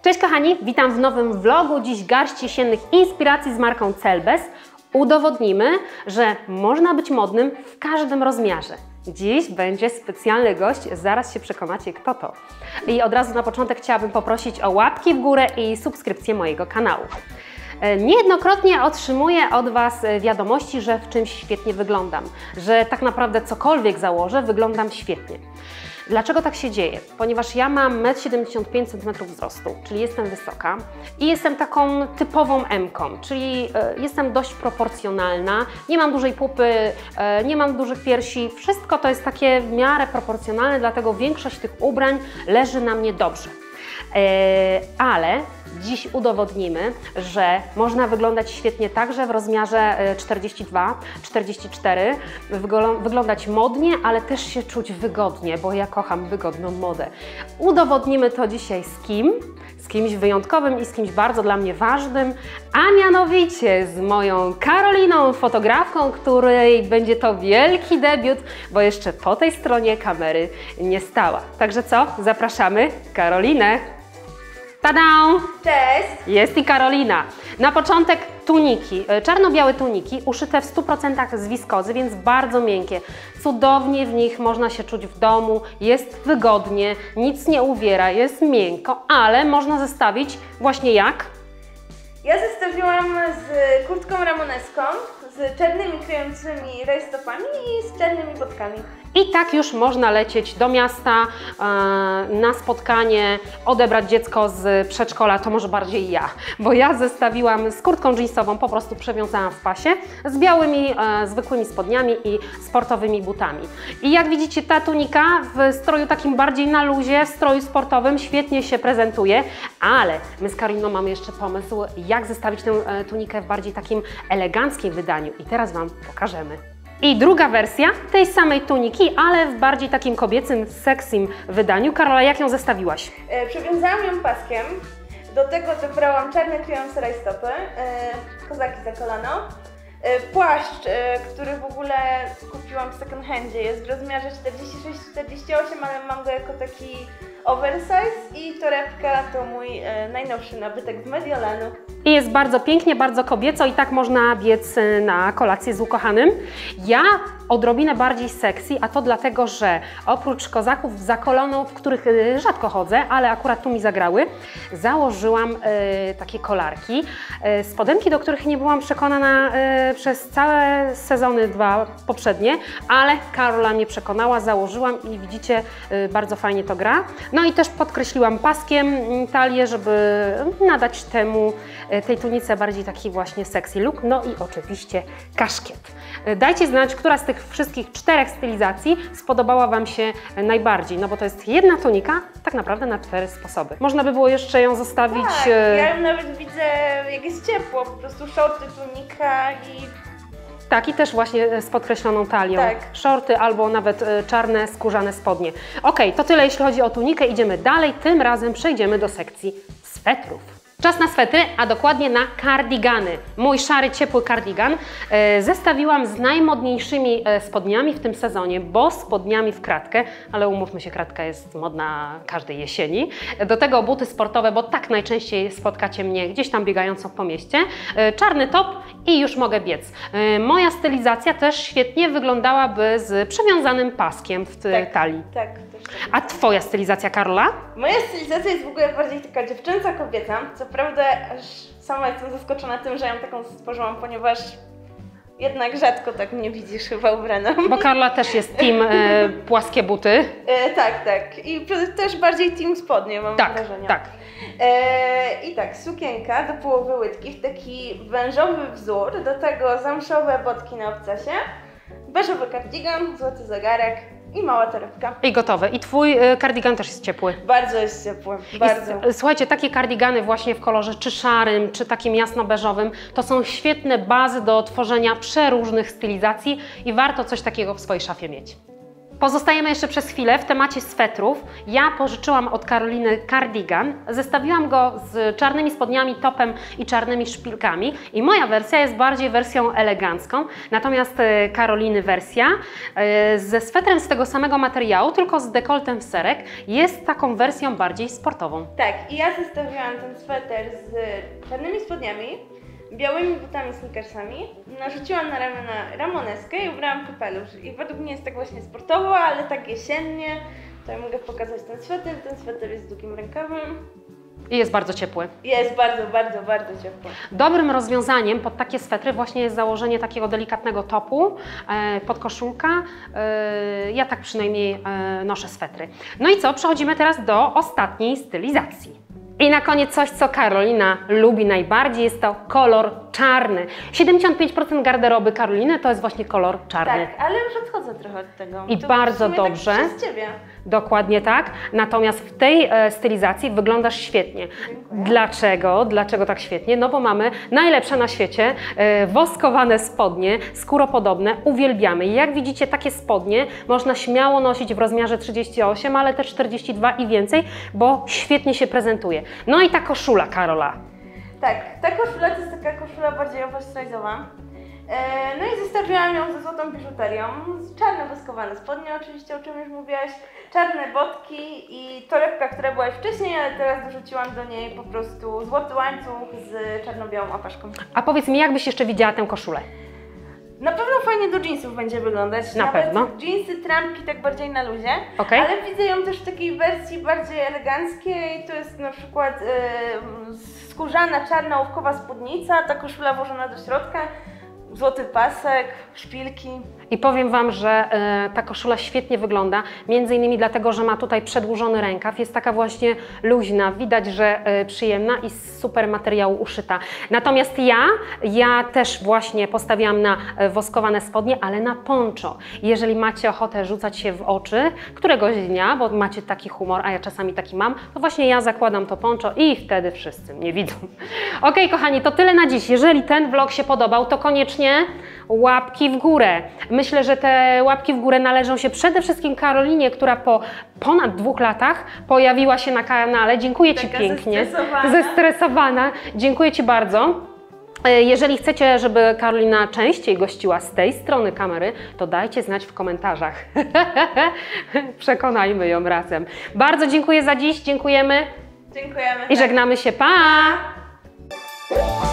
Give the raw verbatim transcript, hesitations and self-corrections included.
Cześć kochani, witam w nowym vlogu. Dziś garść jesiennych inspiracji z marką Celbes. Udowodnimy, że można być modnym w każdym rozmiarze. Dziś będzie specjalny gość, zaraz się przekonacie kto to. I od razu na początek chciałabym poprosić o łapki w górę i subskrypcję mojego kanału. Niejednokrotnie otrzymuję od Was wiadomości, że w czymś świetnie wyglądam, że tak naprawdę cokolwiek założę, wyglądam świetnie. Dlaczego tak się dzieje? Ponieważ ja mam metr siedemdziesiąt pięć centymetrów wzrostu, czyli jestem wysoka i jestem taką typową M-ką, czyli y, jestem dość proporcjonalna, nie mam dużej pupy, y, nie mam dużych piersi, wszystko to jest takie w miarę proporcjonalne, dlatego większość tych ubrań leży na mnie dobrze. Y, ale dziś udowodnimy, że można wyglądać świetnie także w rozmiarze czterdzieści dwa czterdzieści cztery, wyglądać modnie, ale też się czuć wygodnie, bo ja kocham wygodną modę. Udowodnimy to dzisiaj z kim? Z kimś wyjątkowym i z kimś bardzo dla mnie ważnym, a mianowicie z moją Karoliną, fotografką, której będzie to wielki debiut, bo jeszcze po tej stronie kamery nie stała. Także co? Zapraszamy Karolinę! Tada! Cześć! Jest i Karolina. Na początek tuniki, czarno-białe tuniki, uszyte w stu procentach z wiskozy, więc bardzo miękkie. Cudownie w nich można się czuć w domu, jest wygodnie, nic nie uwiera, jest miękko, ale można zestawić właśnie jak? Ja zestawiłam z kurtką ramoneską, z czarnymi kryjącymi rajstopami i z czarnymi botkami. I tak już można lecieć do miasta, na spotkanie, odebrać dziecko z przedszkola, to może bardziej ja, bo ja zestawiłam z kurtką jeansową, po prostu przewiązałam w pasie, z białymi, zwykłymi spodniami i sportowymi butami. I jak widzicie, ta tunika w stroju takim bardziej na luzie, w stroju sportowym świetnie się prezentuje, ale my z Karoliną mamy jeszcze pomysł, jak zestawić tę tunikę w bardziej takim eleganckim wydaniu i teraz Wam pokażemy. I druga wersja tej samej tuniki, ale w bardziej takim kobiecym, seksym wydaniu. Karola, jak ją zestawiłaś? E, przewiązałam ją paskiem, do tego dobrałam czarne kryjące rajstopy, e, kozaki za kolano, e, płaszcz, e, który w ogóle kupiłam w second handzie, jest w rozmiarze czterdzieści sześć czterdzieści osiem, ale mam go jako taki oversize i torebka to mój e, najnowszy nabytek z Mediolanu. I jest bardzo pięknie, bardzo kobieco i tak można biec na kolację z ukochanym. Ja odrobinę bardziej sexy, a to dlatego, że oprócz kozaków za koloną, w których rzadko chodzę, ale akurat tu mi zagrały, założyłam y, takie kolarki, y, spodenki, do których nie byłam przekonana y, przez całe sezony dwa poprzednie, ale Karola mnie przekonała, założyłam i widzicie, y, bardzo fajnie to gra. No i też podkreśliłam paskiem talię, żeby nadać temu tej tunice bardziej taki właśnie sexy look, no i oczywiście kaszkiet. Dajcie znać, która z tych wszystkich czterech stylizacji spodobała Wam się najbardziej, no bo to jest jedna tunika tak naprawdę na cztery sposoby. Można by było jeszcze ją zostawić... Tak, ja ją nawet widzę, jak jest ciepło, po prostu shorty, tunika i... Tak, i też właśnie z podkreśloną talią. Tak. Shorty albo nawet czarne, skórzane spodnie. Ok, to tyle jeśli chodzi o tunikę, idziemy dalej, tym razem przejdziemy do sekcji swetrów. Czas na swetry, a dokładnie na kardigany. Mój szary, ciepły kardigan e, zestawiłam z najmodniejszymi e, spodniami w tym sezonie, bo spodniami w kratkę, ale umówmy się, kratka jest modna każdej jesieni. Do tego buty sportowe, bo tak najczęściej spotkacie mnie gdzieś tam biegającą po mieście. E, czarny top i już mogę biec. E, moja stylizacja też świetnie wyglądałaby z przewiązanym paskiem w tak, talii. Tak, też tak. A Twoja stylizacja, Karola? Moja stylizacja jest w ogóle bardziej taka dziewczęca, kobieca. Co prawda aż sama jestem zaskoczona tym, że ją taką stworzyłam, ponieważ jednak rzadko tak mnie widzisz chyba ubraną. Bo Karola też jest team e, płaskie buty. E, tak, tak. I też bardziej team spodnie, mam tak, wrażenie. Tak, e, I tak, sukienka do połowy łydki w taki wężowy wzór, do tego zamszowe botki na obcasie, beżowy kardigan, złoty zegarek i mała torebka. I gotowe. I Twój y, kardigan też jest ciepły. Bardzo jest ciepły, bardzo. I, słuchajcie, takie kardigany właśnie w kolorze czy szarym, czy takim jasno-beżowym, to są świetne bazy do tworzenia przeróżnych stylizacji i warto coś takiego w swojej szafie mieć. Pozostajemy jeszcze przez chwilę w temacie swetrów. Ja pożyczyłam od Karoliny cardigan, zestawiłam go z czarnymi spodniami, topem i czarnymi szpilkami i moja wersja jest bardziej wersją elegancką, natomiast Karoliny wersja ze swetrem z tego samego materiału, tylko z dekoltem w serek, jest taką wersją bardziej sportową. Tak, i ja zestawiłam ten sweter z czarnymi spodniami, białymi butami, sneakersami, narzuciłam na ramiona ramoneskę i ubrałam kapelusz. I według mnie jest tak właśnie sportowo, ale tak jesiennie. Tutaj mogę pokazać ten sweter. Ten sweter jest z długim rękawem. I jest bardzo ciepły. Jest bardzo, bardzo, bardzo ciepły. Dobrym rozwiązaniem pod takie swetry właśnie jest założenie takiego delikatnego topu, e, podkoszulka. E, ja tak przynajmniej e, noszę swetry. No i co? Przechodzimy teraz do ostatniej stylizacji. I na koniec coś, co Karolina lubi najbardziej, jest to kolor czarny. siedemdziesiąt pięć procent garderoby Karoliny to jest właśnie kolor czarny. Tak, ale już odchodzę trochę od tego. I to bardzo tak dobrze. przez Ciebie. Dokładnie tak. Natomiast w tej e, stylizacji wyglądasz świetnie. Dziękuję. Dlaczego? Dlaczego tak świetnie? No bo mamy najlepsze na świecie e, woskowane spodnie, skóropodobne. Uwielbiamy. I jak widzicie, takie spodnie można śmiało nosić w rozmiarze trzydzieści osiem, ale też czterdzieści dwa i więcej, bo świetnie się prezentuje. No i ta koszula, Karola. Tak, ta koszula to jest taka koszula bardziej oversize'owa. E, No i zestawiłam ją ze złotą biżuterią, czarne woskowane spodnie oczywiście, o czym już mówiłaś, czarne botki i torebka, która była już wcześniej, ale teraz dorzuciłam do niej po prostu złoty łańcuch z czarno-białą opaszką. A powiedz mi, jak byś jeszcze widziała tę koszulę? Na pewno fajnie do jeansów będzie wyglądać. Na Nawet pewno. Jeansy, trampki tak bardziej na luzie, Okej. ale widzę ją też w takiej wersji bardziej eleganckiej. To jest na przykład e, skórzana, czarna, łówkowa spódnica, ta koszula włożona do środka, złoty pasek, szpilki. I powiem Wam, że e, ta koszula świetnie wygląda, między innymi dlatego, że ma tutaj przedłużony rękaw, jest taka właśnie luźna, widać, że e, przyjemna i z super materiału uszyta. Natomiast ja, ja też właśnie postawiłam na e, woskowane spodnie, ale na poncho. Jeżeli macie ochotę rzucać się w oczy któregoś dnia, bo macie taki humor, a ja czasami taki mam, to właśnie ja zakładam to poncho i wtedy wszyscy mnie widzą. Ok, kochani, to tyle na dziś. Jeżeli ten vlog się podobał, to koniecznie łapki w górę. Myślę, że te łapki w górę należą się przede wszystkim Karolinie, która po ponad dwóch latach pojawiła się na kanale. Dziękuję Ci Taka pięknie. zestresowana. Zestresowana. Dziękuję Ci bardzo. Jeżeli chcecie, żeby Karolina częściej gościła z tej strony kamery, to dajcie znać w komentarzach. Przekonajmy ją razem. Bardzo dziękuję za dziś, dziękujemy Dziękujemy. i żegnamy się. Pa! Tak.